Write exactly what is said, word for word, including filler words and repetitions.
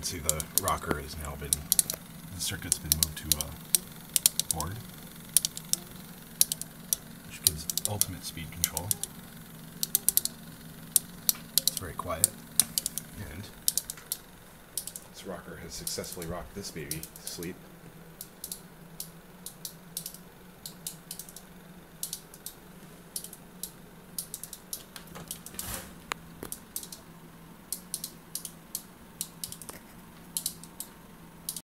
see the rocker has now been, the circuit's been moved to a board, which gives ultimate speed control. It's very quiet, and this rocker has successfully rocked this baby to sleep.